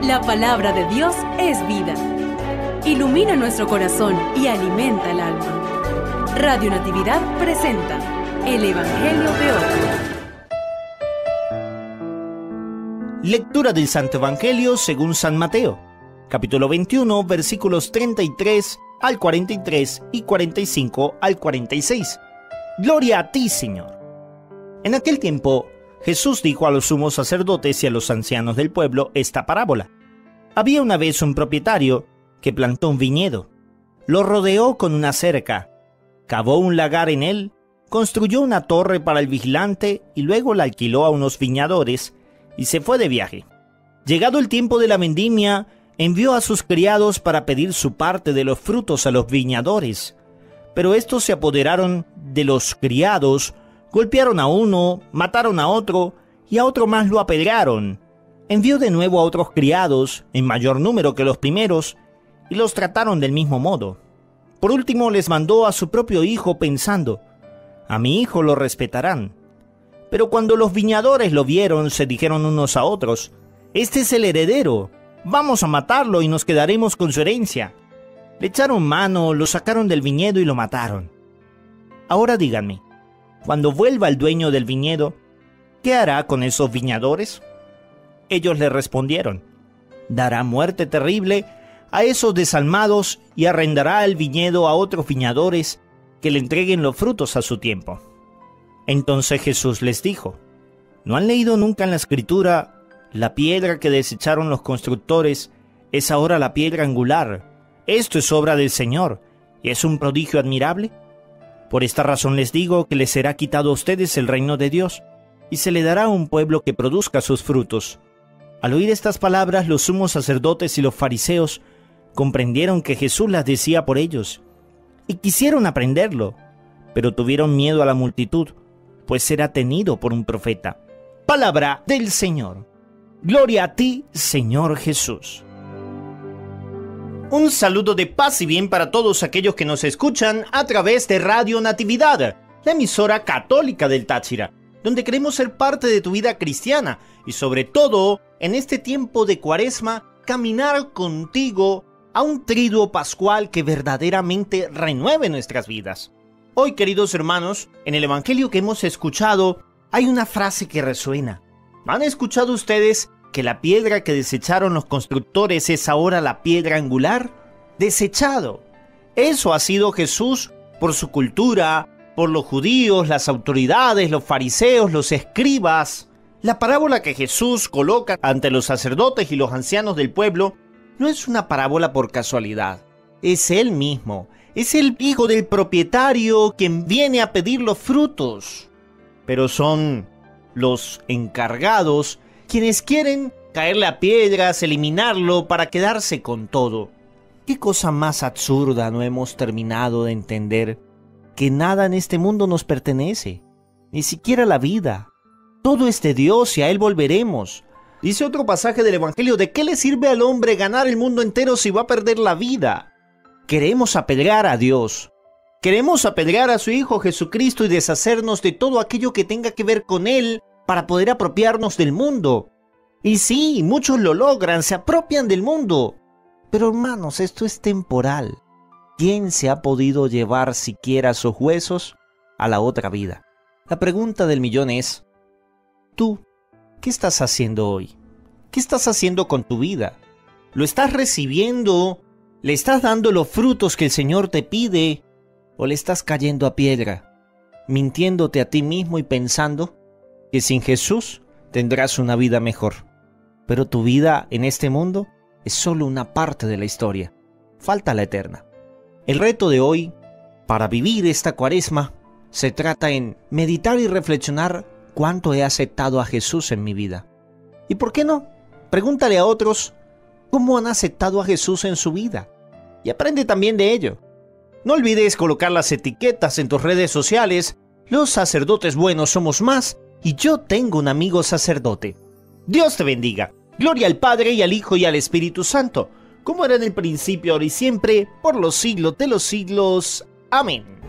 La palabra de Dios es vida. Ilumina nuestro corazón y alimenta el alma. Radio Natividad presenta el Evangelio de hoy. Lectura del Santo Evangelio según San Mateo, capítulo 21, versículos 33 al 43 y 45 al 46. Gloria a ti, Señor. En aquel tiempo, Jesús dijo a los sumos sacerdotes y a los ancianos del pueblo esta parábola. Había una vez un propietario que plantó un viñedo, lo rodeó con una cerca, cavó un lagar en él, construyó una torre para el vigilante y luego la alquiló a unos viñadores y se fue de viaje. Llegado el tiempo de la vendimia, envió a sus criados para pedir su parte de los frutos a los viñadores. Pero estos se apoderaron de los criados, golpearon a uno, mataron a otro y a otro más lo apedrearon. Envió de nuevo a otros criados, en mayor número que los primeros, y los trataron del mismo modo. Por último les mandó a su propio hijo pensando, a mi hijo lo respetarán. Pero cuando los viñadores lo vieron, se dijeron unos a otros, este es el heredero, vamos a matarlo y nos quedaremos con su herencia. Le echaron mano, lo sacaron del viñedo y lo mataron. Ahora díganme, cuando vuelva el dueño del viñedo, ¿qué hará con esos viñadores? Ellos le respondieron, dará muerte terrible a esos desalmados y arrendará el viñedo a otros viñadores que le entreguen los frutos a su tiempo. Entonces Jesús les dijo, ¿no han leído nunca en la Escritura, la piedra que desecharon los constructores es ahora la piedra angular? Esto es obra del Señor, y es un prodigio admirable. Por esta razón les digo que les será quitado a ustedes el reino de Dios, y se le dará a un pueblo que produzca sus frutos. Al oír estas palabras, los sumos sacerdotes y los fariseos comprendieron que Jesús las decía por ellos, y quisieron aprenderlo, pero tuvieron miedo a la multitud, pues era tenido por un profeta. Palabra del Señor. Gloria a ti, Señor Jesús. Un saludo de paz y bien para todos aquellos que nos escuchan a través de Radio Natividad, la emisora católica del Táchira, donde queremos ser parte de tu vida cristiana y sobre todo, en este tiempo de Cuaresma, caminar contigo a un triduo pascual que verdaderamente renueve nuestras vidas. Hoy, queridos hermanos, en el Evangelio que hemos escuchado, hay una frase que resuena. ¿Han escuchado ustedes que la piedra que desecharon los constructores es ahora la piedra angular? Desechado. Eso ha sido Jesús por su cultura, por los judíos, las autoridades, los fariseos, los escribas. La parábola que Jesús coloca ante los sacerdotes y los ancianos del pueblo no es una parábola por casualidad. Es Él mismo. Es el hijo del propietario quien viene a pedir los frutos. Pero son los encargados quienes quieren caerle a piedras, eliminarlo para quedarse con todo. ¿Qué cosa más absurda no hemos terminado de entender? Que nada en este mundo nos pertenece, ni siquiera la vida. Todo es de Dios y a Él volveremos. Dice otro pasaje del Evangelio, ¿de qué le sirve al hombre ganar el mundo entero si va a perder la vida? Queremos apedrear a Dios. Queremos apedrear a su Hijo Jesucristo y deshacernos de todo aquello que tenga que ver con Él para poder apropiarnos del mundo. Y sí, muchos lo logran, se apropian del mundo. Pero hermanos, esto es temporal. ¿Quién se ha podido llevar siquiera sus huesos a la otra vida? La pregunta del millón es, ¿tú qué estás haciendo hoy? ¿Qué estás haciendo con tu vida? ¿Lo estás recibiendo? ¿Le estás dando los frutos que el Señor te pide? ¿O le estás cayendo a piedra, mintiéndote a ti mismo y pensando que sin Jesús tendrás una vida mejor? Pero tu vida en este mundo es solo una parte de la historia. Falta la eterna. El reto de hoy, para vivir esta Cuaresma, se trata en meditar y reflexionar cuánto he aceptado a Jesús en mi vida. ¿Y por qué no? Pregúntale a otros cómo han aceptado a Jesús en su vida. Y aprende también de ello. No olvides colocar las etiquetas en tus redes sociales. Los sacerdotes buenos somos más y yo tengo un amigo sacerdote. Dios te bendiga. Gloria al Padre y al Hijo y al Espíritu Santo, como era en el principio, ahora y siempre, por los siglos de los siglos. Amén.